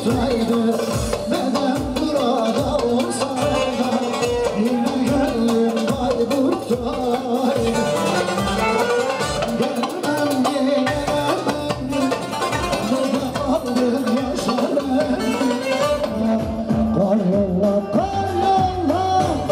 tutsaydı, neden burada olsaydı, yine gönlüm Bayburt'taydı. Gelmem yine gelmem, burada aldım yaşarım. Kar yolla, kar yolla.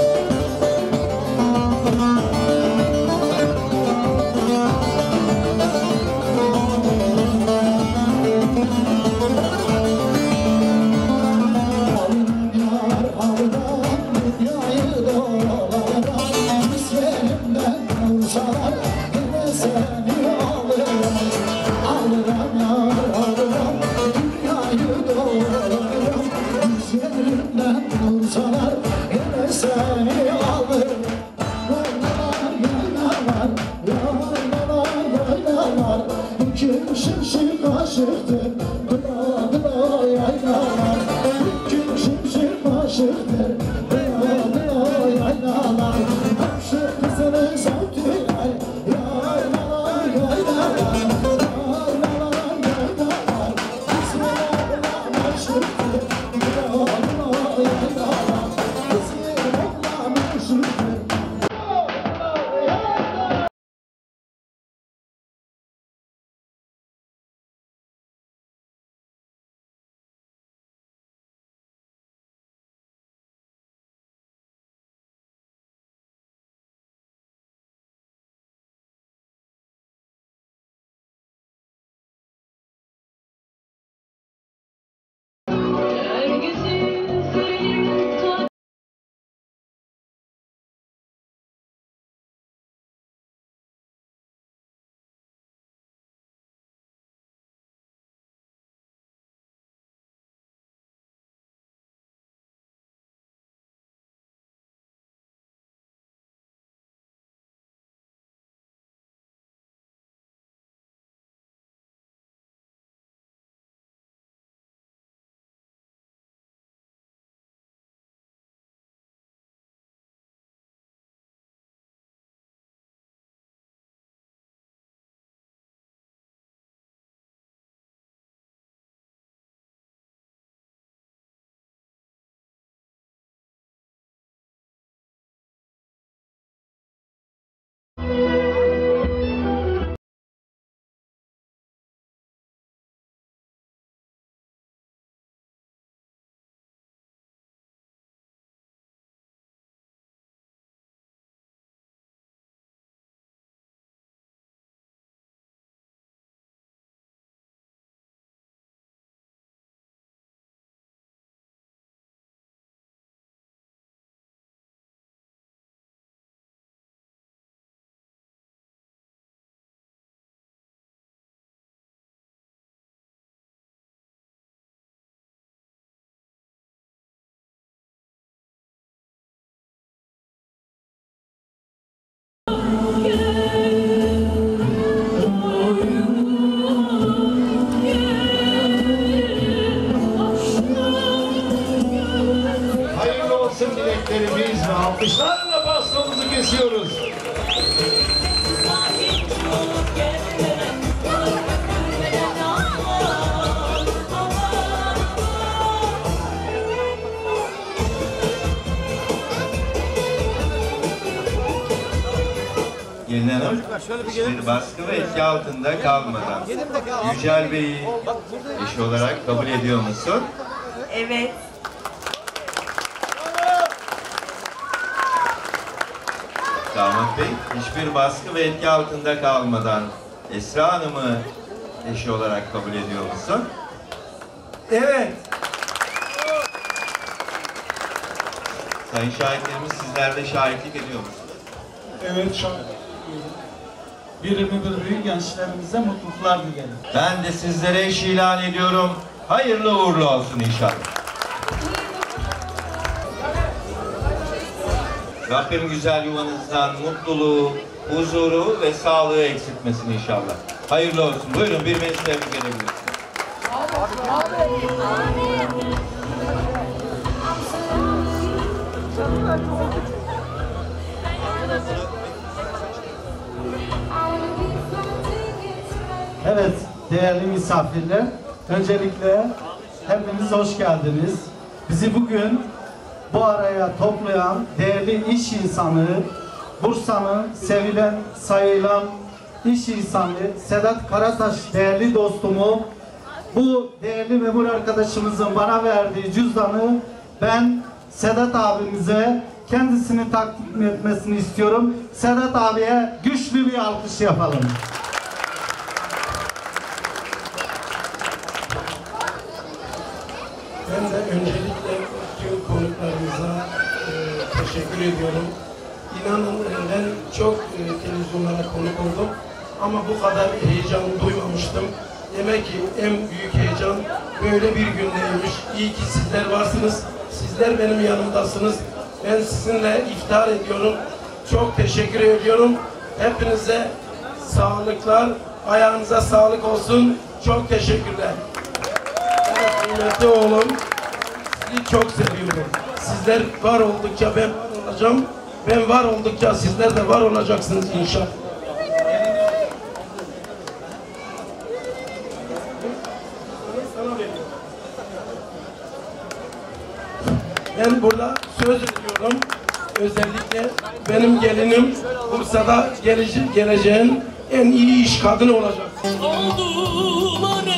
Kim şimşir aşıktır, dıra dıra yaylalar. Kim şimşir aşıktır, dıra dıra yaylalar. Aşık kızını sevdiler, yaylalar yaylalar. Yaylalar yaylalar, kızlarla aşıktır, dıra dıra yaylalar. Kızlarla aşıktır. Dileklerimiz ve alkışlarla pastamızı kesiyoruz. Gelin Hanım, hiçbir baskı ve etki altında kalmadan Yücel Bey'i eşi olarak kabul ediyor musun? Evet. Damat Bey, hiçbir baskı ve etki altında kalmadan Esra Hanım'ı eşi olarak kabul ediyor musun? Evet. Sayın şahitlerimiz, sizler de şahitlik ediyor musunuz? Evet, şahit. Bir ömür boyu gençlerimize mutluluklar dilerim. Ben de sizlere eş ilan ediyorum. Hayırlı uğurlu olsun inşallah. Rabbim güzel yuvanızdan mutluluğu, huzuru ve sağlığı eksiltmesin inşallah. Hayırlı olsun. Buyurun birbirinizi tebrik edebilirsiniz. Evet, değerli misafirler, öncelikle hepiniz hoş geldiniz. Bizi bugün bu araya toplayan değerli iş insanı, Bursa'nın sevilen, sayılan iş insanı Sedat Karataş değerli dostumu, bu değerli memur arkadaşımızın bana verdiği cüzdanı ben Sedat abimize kendisini takdim etmesini istiyorum. Sedat abiye güçlü bir alkış yapalım. Ben de öncelikle tüm konuklarımıza teşekkür ediyorum. İnanın ben çok televizyonlara konuk oldum ama bu kadar heyecanı duymamıştım. Demek ki en büyük heyecan böyle bir gündeymiş. İyi ki sizler varsınız. Sizler benim yanımdasınız. Ben sizinle iftar ediyorum. Çok teşekkür ediyorum. Hepinize sağlıklar. Ayağınıza sağlık olsun. Çok teşekkürler. Evet, kıymetli oğlum. Sizi çok seviyorum. Sizler var oldukça ben var olacağım. Ben var oldukça sizler de var olacaksınız inşallah. Ben burada söz veriyorum. Özellikle benim gelinim Bursa'da geleceğin en iyi iş kadını olacak. Oldular